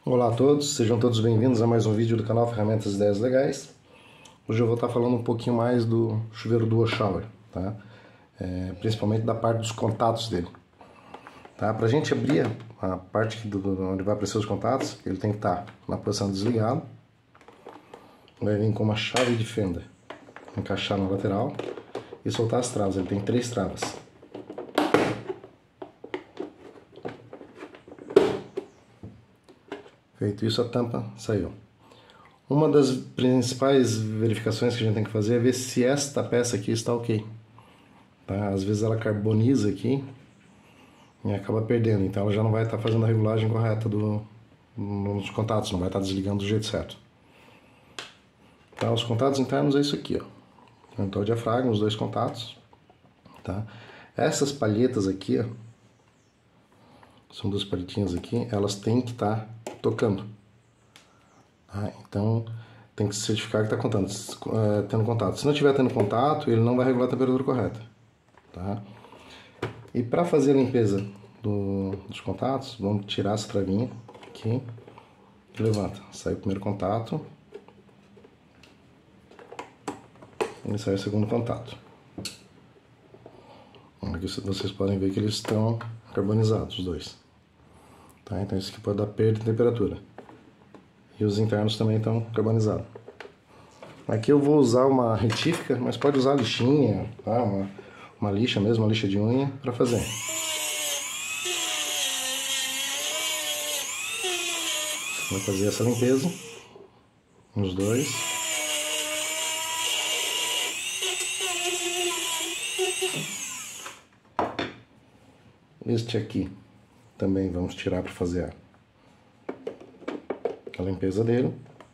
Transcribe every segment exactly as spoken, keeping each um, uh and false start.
Olá a todos, sejam todos bem-vindos a mais um vídeo do canal Ferramentas e Ideias Legais. Hoje eu vou estar falando um pouquinho mais do chuveiro Duo Shower, tá? É, principalmente da parte dos contatos dele. Tá? Para a gente abrir a parte do, onde vai aparecer os contatos, ele tem que estar na posição desligado. Vai vir com uma chave de fenda, encaixar na lateral e soltar as travas. Ele tem três travas. Feito isso, a tampa saiu. Uma das principais verificações que a gente tem que fazer é ver se esta peça aqui está ok. Tá? Às vezes ela carboniza aqui e acaba perdendo, então ela já não vai estar fazendo a regulagem correta do, nos contatos, não vai estar desligando do jeito certo. Tá? Os contatos internos é isso aqui, ó. Então o diafragma, os dois contatos. Tá? Essas palhetas aqui, ó, são duas palhetinhas aqui, elas têm que estar tocando. Tá? Então tem que se certificar que está contando, é, tendo contato. Se não estiver tendo contato, ele não vai regular a temperatura correta. Tá? E para fazer a limpeza do, dos contatos, vamos tirar essa travinha aqui e levanta. Sai o primeiro contato e sai o segundo contato. Aqui vocês podem ver que eles estão carbonizados, os dois. Tá? Então isso aqui pode dar perda de temperatura. E os internos também estão carbonizados. Aqui eu vou usar uma retífica, mas pode usar lixinha, tá? uma, uma lixa mesmo, uma lixa de unha para fazer. Vou fazer essa limpeza nos dois. Este aqui também vamos tirar para fazer a, a limpeza dele.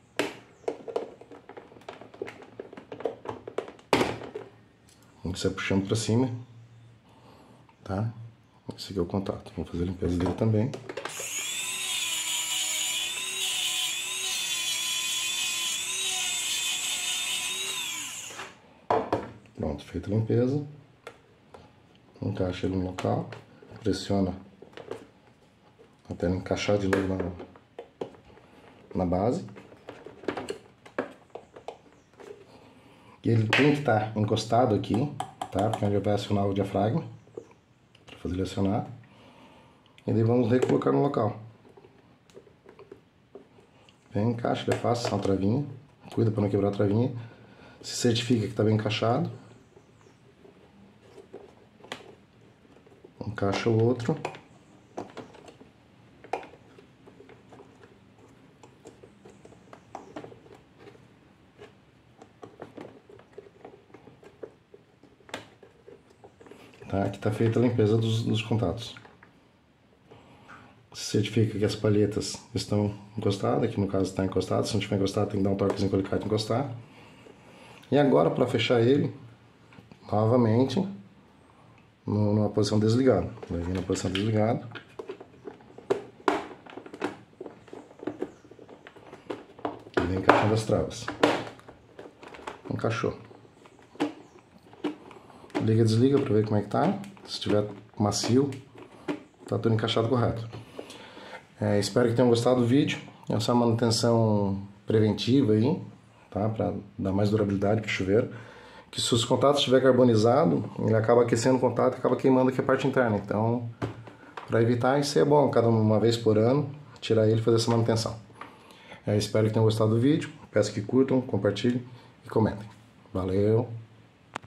Vamos sair puxando para cima, tá? Esse aqui é o contato. Vamos fazer a limpeza dele também. Pronto, feita a limpeza. Encaixa ele no local, pressiona até ele encaixar de novo na, na base. E ele tem que estar encostado aqui, tá? Porque é onde vai acionar o diafragma, para fazer ele acionar. E daí vamos recolocar no local. Vem, encaixa, ele é fácil, só uma travinha. Cuida para não quebrar a travinha. Se certifica que está bem encaixado. Encaixa o outro. Tá? Aqui está feita a limpeza dos, dos contatos. Se certifica que as palhetas estão encostadas, aqui no caso está encostado. Se não estiver encostado, tem que dar um toquezinho com o alicate e encostar. E agora, para fechar ele, novamente, no, numa posição desligada. Vai vir na posição desligada. E vem encaixando as travas. Encaixou. Liga e desliga para ver como é que tá. Se estiver macio, tá tudo encaixado correto. É, espero que tenham gostado do vídeo. Essa é uma manutenção preventiva aí, tá? Para dar mais durabilidade para o chuveiro. Que se os contatos estiver carbonizado, ele acaba aquecendo o contato e acaba queimando aqui a parte interna. Então, para evitar, isso é bom, cada uma vez por ano, tirar ele e fazer essa manutenção. É, espero que tenham gostado do vídeo. Peço que curtam, compartilhem e comentem. Valeu!